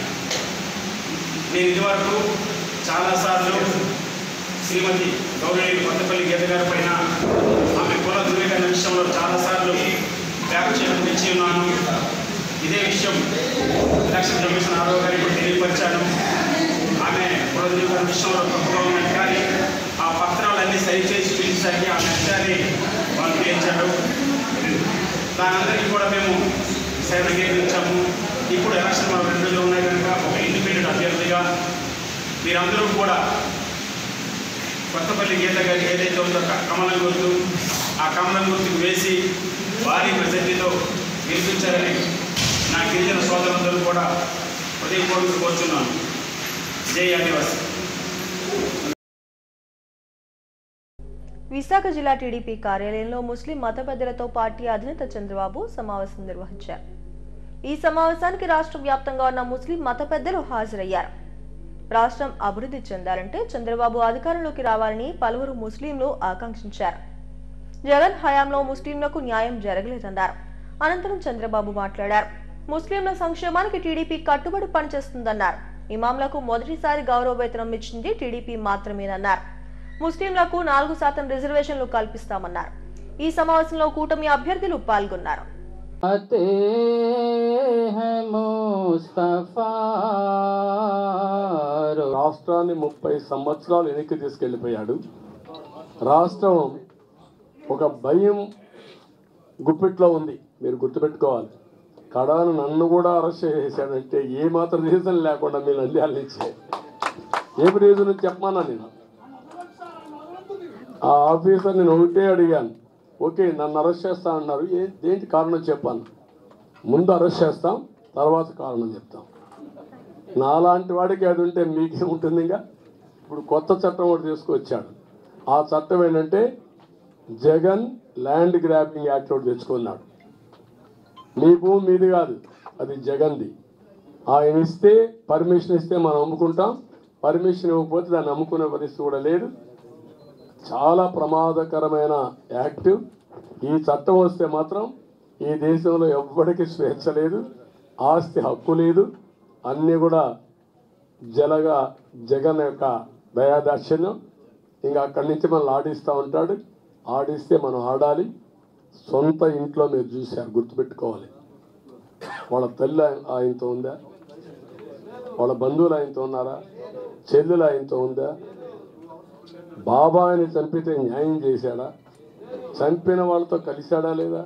నేను ఇదివరకు చాలాసార్లు శ్రీమతి గౌరవనీయులు కొత్తపల్లి గీత గారి పైన ఆమె కుల ధృవీకరణ విషయంలో చాలాసార్లు వ్యాఖ్యలు తెచ్చి ఉన్నాను. ఇదే విషయం ఎలక్షన్ కమిషన్ ఆరో గారికి తెలియపరిచాను. ఆమె కుల ధృవీకరణ విషయంలో తప్పుగా ఉన్నది, కానీ ఆ పత్రాలన్నీ సరిచేసి చూసేసరికి ఆ నష్టాన్ని వాళ్ళు తేల్చారు. దానందరికీ కూడా మేము సేవగించాము. ఇప్పుడు ఎలక్షన్ మన రెండు రోజులు ఉన్నాయి కనుక ఒక ఇండిపెండెంట్ అభ్యర్థిగా మీరందరూ కూడా కొత్తపల్లి గీత గారికి ఏదైతే ఉందో కమలం గుర్తు, ఆ కమలం గుర్తుకు వేసి భారీ మెజార్టీతో గెలిపించారని నా గిరిజన సోదరులందరూ కూడా హృదయపూర్వకంగా కోరుచున్నాను. జై ఆదివాసి. విశాఖ జిల్లా టీడీపీ కార్యాలయంలో ముస్లిం మత పెద్దలతో పార్టీ అధినేత చంద్రబాబు సమావేశం నిర్వహించారు. ఈ సమావేశానికి రాష్ట్ర వ్యాప్తంగా ఉన్న ముస్లిం మత పెద్దలు హాజరయ్యారు. రాష్ట్రం అభివృద్ధి చెందాలంటే చంద్రబాబు అధికారంలోకి రావాలని పలువురు ముస్లింలు ఆకాంక్షించారు. జగన్ హయాంలో ముస్లింలకు న్యాయం జరగలేదన్నారు. అనంతరం చంద్రబాబు మాట్లాడారు. ముస్లింల సంక్షేమానికి టీడీపీ కట్టుబడి పనిచేస్తుందన్నారు. ఇమాంలకు మొదటిసారి గౌరవ వేతనం ఇచ్చింది టీడీపీ మాత్రమేనన్నారు. ముస్లింలకు నాలుగు శాతం రిజర్వేషన్లు కల్పిస్తామన్నారు. ఈ సమావేశంలో కూటమి అభ్యర్థులు పాల్గొన్నారు. రాష్ట్రాన్ని ముప్పై సంవత్సరాలు వెనక్కి తీసుకెళ్లిపోయాడు. రాష్ట్రం ఒక భయం గుప్పిట్లో ఉంది. మీరు గుర్తుపెట్టుకోవాలి. కడాను నన్ను కూడా అరెస్ట్ చేశాడంటే ఏ మాత్రం రీజన్ లేకుండా మీరు నంద్యాల నుంచే ఏం రీజన్ చెప్పమన్నా నేను ఆ ఆఫీసర్ నేను ఒకటే అడిగాను. ఓకే నన్ను అరెస్ట్ చేస్తా అన్నారు, ఏ దేంటి కారణం చెప్పాను. ముందు అరెస్ట్ చేస్తాం, తర్వాత కారణం చెప్తాం. నాలాంటి వాడికి అది ఉంటే మీకేముంటుంది? ఇంకా ఇప్పుడు కొత్త చట్టం ఒకటి తీసుకొచ్చాడు. ఆ చట్టం ఏంటంటే జగన్ ల్యాండ్ గ్రాబింగ్ యాక్ట్ ఒకటి తెచ్చుకున్నాడు. మీ భూమి మీది కాదు, అది జగన్ది. ఆయన ఇస్తే పర్మిషన్ ఇస్తే మనం అమ్ముకుంటాం, పర్మిషన్ ఇవ్వకపోతే దాన్ని అమ్ముకునే పరిస్థితి కూడా లేదు. చాలా ప్రమాదకరమైన యాక్ట్. ఈ చట్టం వస్తే మాత్రం ఈ దేశంలో ఎవ్వడికి స్వేచ్ఛ లేదు, ఆస్తి హక్కు లేదు. అన్నీ కూడా జలగా జగన్ యొక్క దయాదాక్షిణ్యం. ఇంకా అక్కడి నుంచి మనల్ని ఆడిస్తూ ఉంటాడు. ఆడిస్తే మనం ఆడాలి. సొంత ఇంట్లో మీరు చూశారు, గుర్తుపెట్టుకోవాలి. వాళ్ళ తల్లి ఆయనతో ఉందా? వాళ్ళ బంధువులు ఆయనతో ఉన్నారా? చెల్లెలు ఆయనతో ఉందా? బాబాయిని చంపితే న్యాయం చేశాడా? చంపిన వాళ్ళతో కలిశాడా లేదా?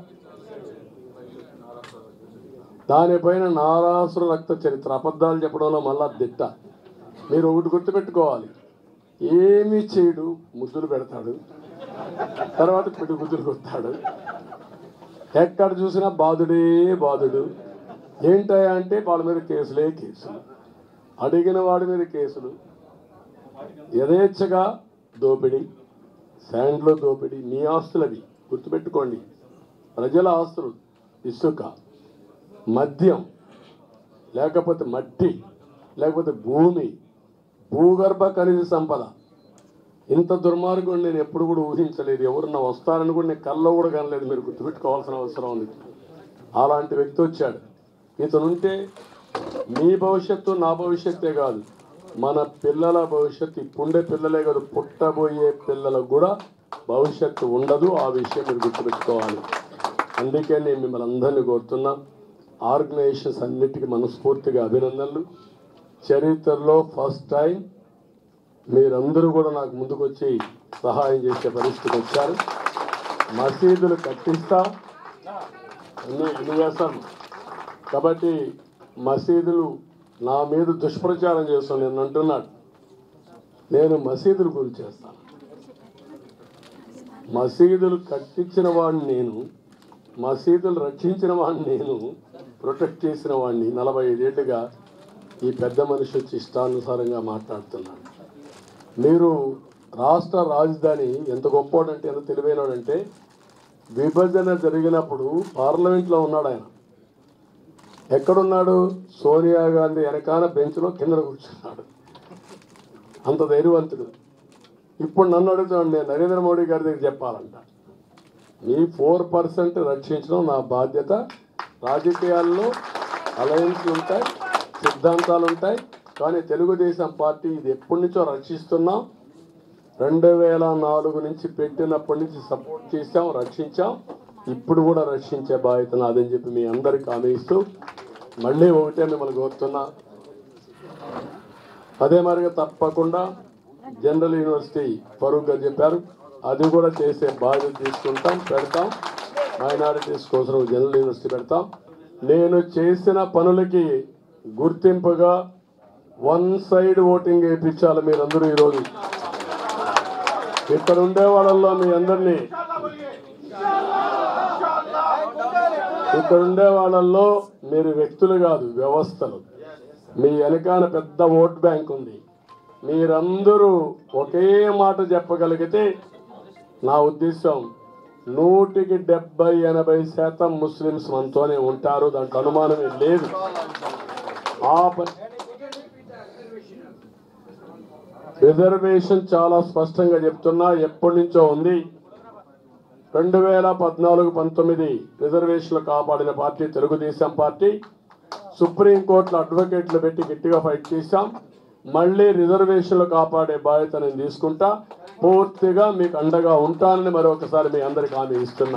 దానిపైన నారాసుర రక్త చరిత్ర, అబద్ధాలు చెప్పడంలో మళ్ళా దిట్ట. మీరు ఒకటి గుర్తుపెట్టుకోవాలి. ఏమీ చేయడు, ముద్దులు పెడతాడు, తర్వాత పిడి గుద్దులు కొడతాడు. ఎక్కడ చూసినా బాధుడే బాధుడు. ఏంటయ్యా అంటే వాళ్ళ మీద కేసులే కేసులు, అడిగిన వాడి మీద కేసులు, యథేచ్ఛగా దోపిడీ, శాండ్లో దోపిడీ. మీ ఆస్తులవి గుర్తుపెట్టుకోండి. ప్రజల ఆస్తులు, ఇసుక, మద్యం, లేకపోతే మట్టి, లేకపోతే భూమి, భూగర్భ ఖనిజ సంపద. ఇంత దుర్మార్గం నేను ఎప్పుడు కూడా ఊహించలేదు. ఎవరన్నా వస్తారని కూడా నేను కల్లో కూడా కనలేదు. మీరు గుర్తుపెట్టుకోవాల్సిన అవసరం ఉంది. అలాంటి వ్యక్తి వచ్చాడు. ఇతనుంటే మీ భవిష్యత్తు నా భవిష్యత్తే కాదు, మన పిల్లల భవిష్యత్తు, ఇప్పుండే పిల్లలే కాదు పుట్టబోయే పిల్లలకు కూడా భవిష్యత్తు ఉండదు. ఆ విషయం మీరు గుర్తుపెట్టుకోవాలి. అందుకే నేను మిమ్మల్ని అందరినీ కోరుతున్నా, ఆర్గనైజేషన్స్ అన్నిటికీ మనస్ఫూర్తిగా అభినందనలు. చరిత్రలో ఫస్ట్ టైం మీరందరూ కూడా నాకు ముందుకు వచ్చి సహాయం చేసే పరిస్థితికి వచ్చారు. మసీదులు కట్టిస్తాం, అన్నీ అన్ని చేస్తాం. కాబట్టి మసీదులు నా మీద దుష్ప్రచారం చేస్తాను నేను అంటున్నాడు. నేను మసీదుల గురించి చేస్తాను. మసీదులు కట్టించిన వాడిని నేను, మసీదులు రక్షించిన వాడిని నేను, ప్రొటెక్ట్ చేసిన వాడిని. నలభై ఐదేళ్లుగా ఈ పెద్ద మనిషి వచ్చి ఇష్టానుసారంగా మాట్లాడుతున్నాడు. మీరు రాష్ట్ర రాజధాని ఎంత గొప్పవాడంటే ఎంత తెలివైనవాడంటే విభజన జరిగినప్పుడు పార్లమెంట్లో ఉన్నాడు ఆయన. ఎక్కడున్నాడు? సోనియా గాంధీ వెనకాల బెంచ్లో కింద కూర్చున్నాడు. అంత ధైర్యవంతుడు. ఇప్పుడు నన్ను అడుగుతాడు, నేను నరేంద్ర మోడీ గారి దగ్గర చెప్పాలంట. మీ ఫోర్ పర్సెంట్ రక్షించడం నా బాధ్యత. రాజకీయాల్లో అలయన్స్లు ఉంటాయి, సిద్ధాంతాలు ఉంటాయి, కానీ తెలుగుదేశం పార్టీ ఇది ఎప్పటి నుంచో రక్షిస్తున్నాం. రెండు వేల నాలుగు నుంచి పెట్టినప్పటి నుంచి సపోర్ట్ చేసాం, రక్షించాం. ఇప్పుడు కూడా రక్షించే బాధ్యత నాదని చెప్పి మీ అందరికీ హామీ ఇస్తూ మళ్ళీ ఒకటే మిమ్మల్ని కోరుతున్నా. అదే మరిగా తప్పకుండా జనరల్ యూనివర్సిటీ ఫరూక్ గారు చెప్పారు, అది కూడా చేసే బాధ్యత తీసుకుంటాం, పెడతాం. మైనారిటీస్ కోసం జనరల్ యూనివర్సిటీ పెడతాం. నేను చేసిన పనులకి గుర్తింపుగా వన్ సైడ్ ఓటింగ్ వేయించాలి మీరందరూ. ఈరోజు ఇక్కడ ఉండే వాళ్ళల్లో మీ అందరినీ, ఇక్కడ ఉండే వాళ్ళల్లో మీరు వ్యక్తులు కాదు, వ్యవస్థలు. మీ వెనకాల పెద్ద ఓట్ బ్యాంక్ ఉంది. మీరందరూ ఒకే మాట చెప్పగలిగితే నా ఉద్దేశం నూటికి డెబ్బై ఎనభై శాతం ముస్లిమ్స్ మనతోనే ఉంటారు, దాంట్లో అనుమానమే లేదు. ఆ రిజర్వేషన్ చాలా స్పష్టంగా చెప్తున్నా, ఎప్పటి నుంచో ఉంది. రెండు వేల పద్నాలుగు పంతొమ్మిది రిజర్వేషన్లు కాపాడిన పార్టీ తెలుగుదేశం పార్టీ. సుప్రీంకోర్టులో అడ్వకేట్లు పెట్టి గట్టిగా ఫైట్ చేశాం. మళ్ళీ రిజర్వేషన్లు కాపాడే బాధ్యత నేను తీసుకుంటా. పూర్తిగా మీకు అండగా ఉంటానని మరొకసారి మీ అందరికీ హామీ ఇస్తున్నా.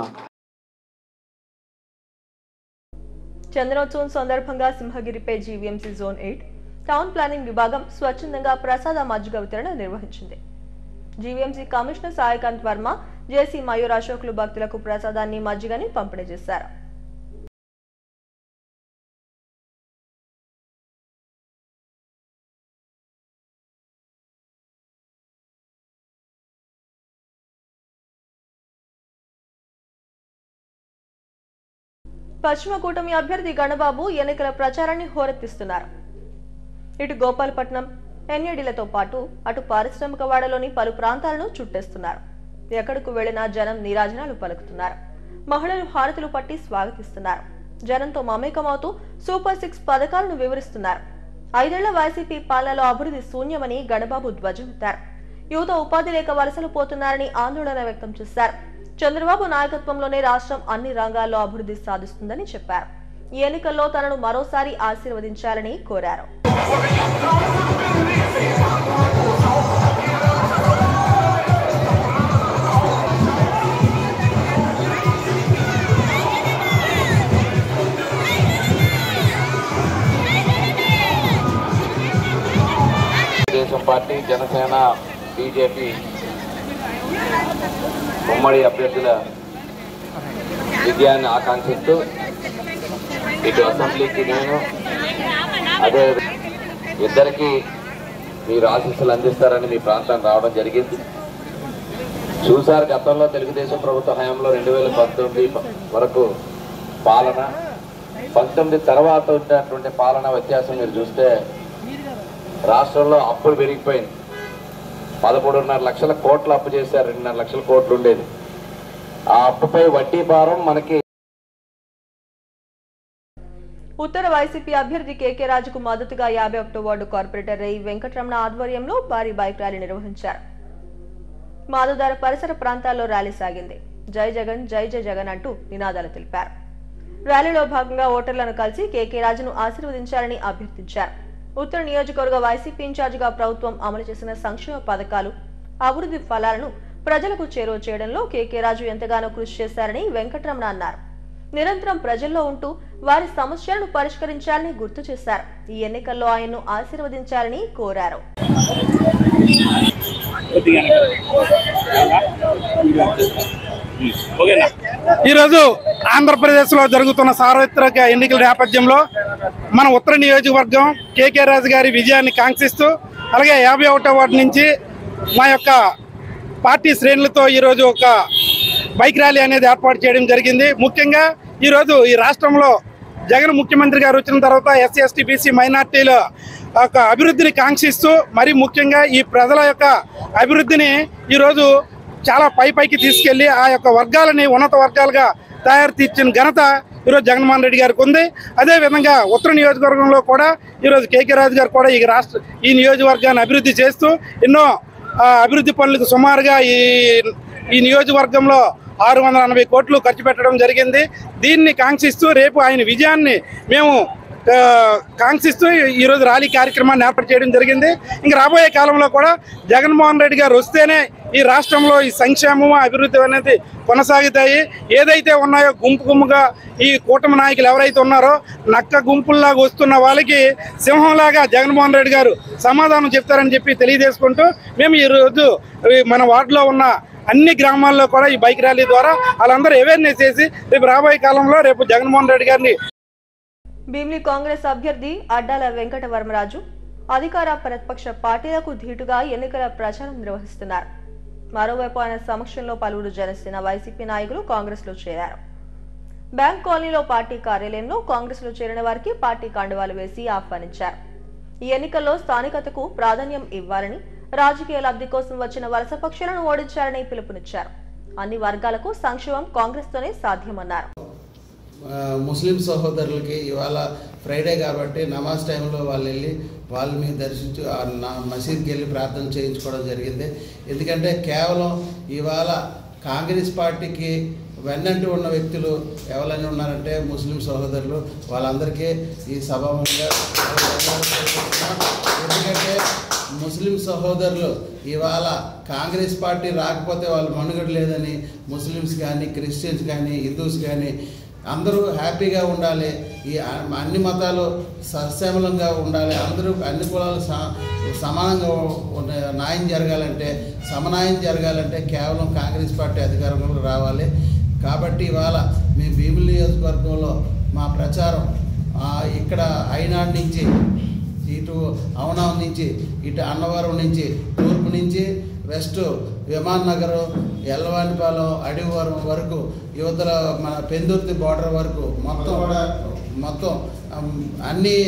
చంద్రోత్సవం సందర్భంగా సింహగిరిపై GVMC zone eight town planning విభాగం స్వచ్ఛందంగా ప్రసాద మజ్జిగ వితరణ నిర్వహించింది. GVMC commissioner Saikanth Varma, JC Mayur అశోక్లు భక్తులకు ప్రసాదాన్ని మజ్జిగని పంపిణీ చేశారు. పశ్చిమ కూటమి అభ్యర్థి గణబాబు ఎన్నికల ప్రచారాన్ని హోరెత్తిస్తున్నారు. ఇటు గోపాలపట్నం ఎన్ఏడీలతో పాటు అటు పారిశ్రామికవాడలోని పలు ప్రాంతాలను చుట్టేస్తున్నారు. ఎక్కడకు వెళ్లినా జనం నీరాజనాలు పలుకుతున్నారు. మహిళలు హారతులు పట్టి స్వాగతిస్తున్నారు. జనంతో మమేకమవుతూ సూపర్ సిక్స్ పథకాలను వివరిస్తున్నారు. ఐదేళ్ల వైసీపీ పాలనలో అభివృద్ధి శూన్యమని గణబాబు ధ్వజమెత్తారు. యువత ఉపాధి లేక వలసలు పోతున్నారని ఆందోళన వ్యక్తం చేశారు. చంద్రబాబు నాయకత్వంలోనే రాష్ట్రం అన్ని రంగాల్లో అభివృద్ధి సాధిస్తుందని చెప్పారు. ఈ ఎన్నికల్లో తనను మరోసారి ఆశీర్వదించాలని కోరారు. తెలుగుదేశం పార్టీ, జనసేన, బీజేపీ ఉమ్మడి అభ్యర్థుల విజయాన్ని ఆకాంక్షిస్తూ ఇటు అసెంబ్లీకి నేను అదే ఇద్దరికి మీరు ఆశీస్సులు అందిస్తారని మీ ప్రాంతానికి రావడం జరిగింది. చూసారు గతంలో తెలుగుదేశం ప్రభుత్వ హయాంలో రెండు వేల పంతొమ్మిది వరకు పాలన, పంతొమ్మిది తర్వాత ఉన్నటువంటి పాలన వ్యత్యాసం మీరు చూస్తే రాష్ట్రంలో అప్పులు పెరిగిపోయింది. పదమూడున్నర లక్షల కోట్ల అప్పు చేశారు. రెండున్నర లక్షల కోట్లు ఉండేది. ఆ అప్పుపై వడ్డీ భారం మనకి. ఉత్తర వైసీపీ అభ్యర్థి కేకే రాజుకు మద్దతుగా యాభై ఒకటో వార్డు కార్పొరేటర్ రేయి వెంకటరమణ ఆధ్వర్యంలో భారీ బైక్ ర్యాలీ నిర్వహించారు. మాధవదార పరిసర ప్రాంతాల్లో ర్యాలీ సాగింది. జై జగన్, జై జై జగన్ అంటూ నినాదాలు తెలిపారు. ర్యాలీలో భాగంగా ఓటర్లను కలిసి కేకే రాజును ఆశీర్వదించాలని అభ్యర్థించారు. ఉత్తర నియోజకవర్గ వైసీపీ ఇన్ఛార్జిగా ప్రభుత్వం అమలు చేసిన సంక్షేమ పథకాలు, అభివృద్ధి ఫలాలను ప్రజలకు చేరువ చేయడంలో కేకే రాజు ఎంతగానో కృషి చేశారని వెంకటరమణ అన్నారు. నిరంతరం ప్రజల్లో ఉంటూ వారి సమస్యలను పరిష్కరించాలని గుర్తు చేశారు. ఈ ఎన్నికల్లో ఆయన్ను ఆశీర్వదించాలని కోరారు. ఓకేనా? ఈరోజు ఆంధ్రప్రదేశ్లో జరుగుతున్న సార్వత్రిక ఎన్నికల నేపథ్యంలో మన ఉత్తర నియోజకవర్గం కేకే రాజు గారి విజయాన్ని కాంక్షిస్తూ అలాగే యాభై ఒకటో వార్డు నుంచి మా యొక్క పార్టీ శ్రేణులతో ఈరోజు ఒక బైక్ ర్యాలీ అనేది ఏర్పాటు చేయడం జరిగింది. ముఖ్యంగా ఈరోజు ఈ రాష్ట్రంలో జగన్ ముఖ్యమంత్రి గారు వచ్చిన తర్వాత ఎస్సీ ఎస్టీ బీసీ మైనార్టీల యొక్క అభివృద్ధిని కాంక్షిస్తూ మరి ముఖ్యంగా ఈ ప్రజల యొక్క అభివృద్ధిని ఈరోజు చాలా పై పైకి తీసుకెళ్లి ఆ యొక్క వర్గాలని ఉన్నత వర్గాలుగా తయారు తీర్చిన ఘనత ఈరోజు జగన్మోహన్ రెడ్డి గారికి ఉంది. అదేవిధంగా ఉత్తర నియోజకవర్గంలో కూడా ఈరోజు కేకే రాజు గారు కూడా ఈ రాష్ట్ర ఈ నియోజకవర్గాన్ని అభివృద్ధి చేస్తూ ఎన్నో అభివృద్ధి పనులకు సుమారుగా ఈ ఈ నియోజకవర్గంలో ఆరు వందల ఎనభై కోట్లు ఖర్చు పెట్టడం జరిగింది. దీన్ని కాంక్షిస్తూ రేపు ఆయన విజయాన్ని మేము కాంక్షిస్తూ ఈరోజు ర్యాలీ కార్యక్రమాన్ని ఏర్పాటు చేయడం జరిగింది. ఇంక రాబోయే కాలంలో కూడా జగన్మోహన్ రెడ్డి గారు వస్తేనే ఈ రాష్ట్రంలో ఈ సంక్షేమం అభివృద్ధి అనేది కొనసాగుతాయి. ఏదైతే ఉన్నాయో గుంపు గుంపుగా ఈ కూటమి నాయకులు ఎవరైతే ఉన్నారో నక్క గుంపుల్లాగా వస్తున్న వాళ్ళకి సింహంలాగా జగన్మోహన్ రెడ్డి గారు సమాధానం చెప్తారని చెప్పి తెలియజేసుకుంటూ మేము ఈరోజు మన వార్డులో ఉన్న అన్ని గ్రామాల్లో కూడా ఈ బైక్ ర్యాలీ ద్వారా వాళ్ళందరూ అవేర్నెస్ చేసి రేపు రాబోయే కాలంలో రేపు జగన్మోహన్ రెడ్డి గారిని భీమిలి కాంగ్రెస్ అభ్యర్థి అడ్డాల వెంకట వర్మరాజు అధికార ప్రతిపక్ష పార్టీలకు ధీటుగా ఎన్నికల ప్రచారం నిర్వహిస్తున్నారు. మరోవైపు ఆయన సమక్షంలో పలువురు జనసేన వైసీపీ నాయకులు కాంగ్రెస్ లో చేరారు. బ్యాంక్ కాలనీలో పార్టీ కార్యాలయంలో కాంగ్రెస్ లో చేరిన వారికి పార్టీ కండువాలు వేసి ఆహ్వానించారు. ఈ ఎన్నికల్లో స్థానికతకు ప్రాధాన్యం ఇవ్వాలని, రాజకీయ లబ్ధి కోసం వచ్చిన వలస పక్షులను ఓడించారని పిలుపునిచ్చారు. అన్ని వర్గాలకు సంక్షేమం కాంగ్రెస్ తోనే సాధ్యమన్నారు. ముస్లిం సహోదరులకి ఇవాళ ఫ్రైడే కాబట్టి నమాజ్ టైంలో వాళ్ళు వెళ్ళి వాళ్ళని దర్శించి మసీద్కి వెళ్ళి ప్రార్థన చేయించుకోవడం జరిగింది. ఎందుకంటే కేవలం ఇవాళ కాంగ్రెస్ పార్టీకి వెన్నంటూ ఉన్న వ్యక్తులు ఎవరైనా ఉన్నారంటే ముస్లిం సహోదరులు. వాళ్ళందరికీ ఈ సభాముఖంగా ఎందుకంటే ముస్లిం సహోదరులు ఇవాళ కాంగ్రెస్ పార్టీ రాకపోతే వాళ్ళు మనుగడ లేదని ముస్లిమ్స్ కానీ క్రిస్టియన్స్ కానీ హిందూస్ కానీ అందరూ హ్యాపీగా ఉండాలి. ఈ అన్ని మతాలు సస్యమలంగా ఉండాలి. అందరూ అన్ని కులాలు సమానంగా న్యాయం జరగాలంటే సమన్యాయం జరగాలంటే కేవలం కాంగ్రెస్ పార్టీ అధికారంలో రావాలి. కాబట్టి ఇవాళ మీ భీమిలి నియోజకవర్గంలో మా ప్రచారం ఇక్కడ ఐనాడు నుంచి ఇటు అవనాం నుంచి ఇటు అన్నవరం నుంచి తూర్పు నుంచి వెస్ట్ విమాన్ నగరం ఎల్లవానిపాలెం అడివరం వరకు యువతల మన పెందుర్తి బార్డర్ వరకు మొత్తం మొత్తం అన్ని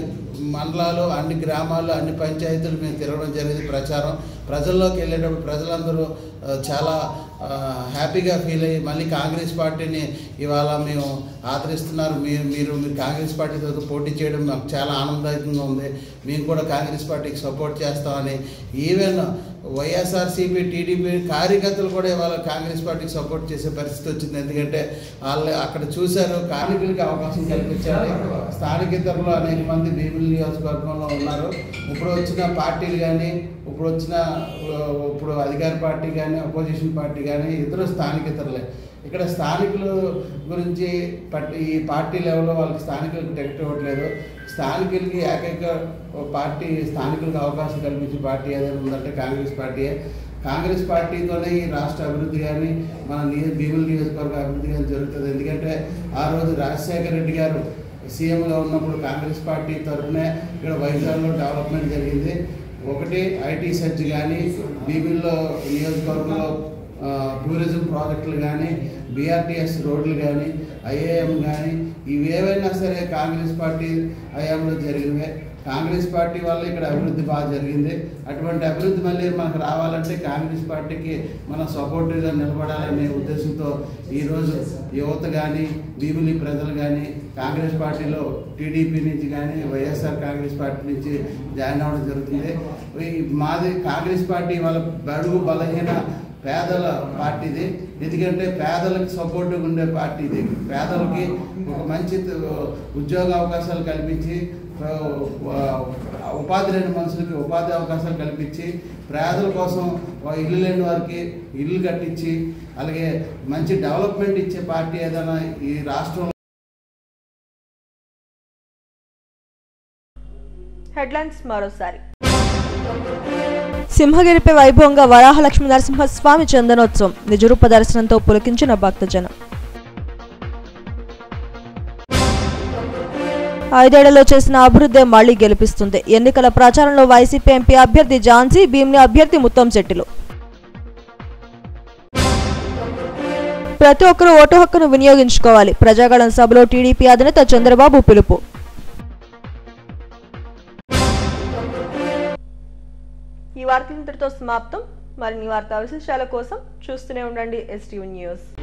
మండలాలు అన్ని గ్రామాలు అన్ని పంచాయతీలు మేము తిరగడం జరిగింది. ప్రచారం ప్రజల్లోకి వెళ్ళేటప్పుడు ప్రజలందరూ చాలా హ్యాపీగా ఫీల్ అయ్యి మళ్ళీ కాంగ్రెస్ పార్టీని ఇవాళ మేము ఆదరిస్తున్నారు. మీరు మీరు మీరు కాంగ్రెస్ పార్టీతో పోటీ చేయడం మాకు చాలా ఆనందదాయకంగా ఉంది. మేము కూడా కాంగ్రెస్ పార్టీకి సపోర్ట్ చేస్తామని ఈవెన్ వైఎస్ఆర్సీపీ టీడీపీ కార్యకర్తలు కూడా ఇవాళ కాంగ్రెస్ పార్టీకి సపోర్ట్ చేసే పరిస్థితి వచ్చింది. ఎందుకంటే వాళ్ళు అక్కడ చూశారు కార్మికులకి అవకాశం కల్పించాలి. స్థానికేతరులు అనేక మంది భీమిలి నియోజకవర్గంలో ఉన్నారు. ఇప్పుడు వచ్చిన పార్టీలు కానీ ఇప్పుడు వచ్చిన ఇప్పుడు అధికార పార్టీ కానీ అపోజిషన్ పార్టీ కానీ ఇద్దరు స్థానికేతరులే. ఇక్కడ స్థానికుల గురించి పట్టి ఈ పార్టీ లెవెల్లో వాళ్ళకి స్థానికులకు టికెట్ ఇవ్వట్లేదు. స్థానికులకి ఏకైక పార్టీ స్థానికులకు అవకాశం కల్పించే పార్టీ ఏదైనా ఉందంటే కాంగ్రెస్ పార్టీయే. కాంగ్రెస్ పార్టీతోనే ఈ రాష్ట్ర అభివృద్ధి కానీ మన నియో భీమిలి నియోజకవర్గ అభివృద్ధి కానీ జరుగుతుంది. ఎందుకంటే ఆ రోజు రాజశేఖర రెడ్డి గారు సీఎంగా ఉన్నప్పుడు కాంగ్రెస్ పార్టీ తరఫునే ఇక్కడ వైజాగ్లో డెవలప్మెంట్ జరిగింది. ఒకటి ఐటీ సెర్చ్ కానీ భీమిలిలో నియోజకవర్గంలో టూరిజం ప్రాజెక్టులు కానీ బీఆర్టీఎస్ రోడ్లు కానీ ఐఏఎం కానీ ఇవేవైనా సరే కాంగ్రెస్ పార్టీ హయాంలో జరిగినవే. కాంగ్రెస్ పార్టీ వల్ల ఇక్కడ అభివృద్ధి బాగా జరిగింది. అటువంటి అభివృద్ధి మళ్ళీ మనకు రావాలంటే కాంగ్రెస్ పార్టీకి మనం సపోర్టివ్గా నిలబడాలనే ఉద్దేశంతో ఈరోజు యువత కానీ భీమిలి ప్రజలు కానీ కాంగ్రెస్ పార్టీలో టీడీపీ నుంచి కానీ వైఎస్ఆర్ కాంగ్రెస్ పార్టీ నుంచి జాయిన్ అవ్వడం జరుగుతుంది. మాది కాంగ్రెస్ పార్టీ వాళ్ళ బడుగు బలహీన పేదల పార్టీది. ఎందుకంటే పేదలకు సపోర్ట్గా ఉండే పార్టీ ఇది. పేదలకి ఒక మంచి ఉద్యోగ అవకాశాలు కల్పించి ఉపాధి లేని మనుషులకి ఉపాధి అవకాశాలు కల్పించి పేదల కోసం ఇల్లు లేని వారికి ఇల్లు కట్టించి అలాగే మంచి డెవలప్మెంట్ ఇచ్చే పార్టీ ఏదైనా ఈ రాష్ట్రంలో. హెడ్లైన్స్ మరోసారి. సింహగిరిపై వైభవంగా వరాహ లక్ష్మీ నరసింహస్వామి చందనోత్సవం నిజరూప దర్శనంతో పులకించిన భక్తజనం. ఐదేళ్లలో చేసిన అభివృద్ధి మళ్లీ గెలిపిస్తుంది. ఎన్నికల ప్రచారంలో వైసీపీ ఎంపీ అభ్యర్థి ఝాన్సీ, భీమ్ని అభ్యర్థి ముత్తంశెట్టిలు. ప్రతి ఒక్కరూ ఓటు హక్కును వినియోగించుకోవాలి. ప్రజాగళం సభలో టీడీపీ అధినేత చంద్రబాబు పిలుపు. ఈ వార్త ఇంతటితో సమాప్తం. మరిన్ని వార్తా విశేషాల కోసం చూస్తూనే ఉండండి ఎస్టీవీ న్యూస్.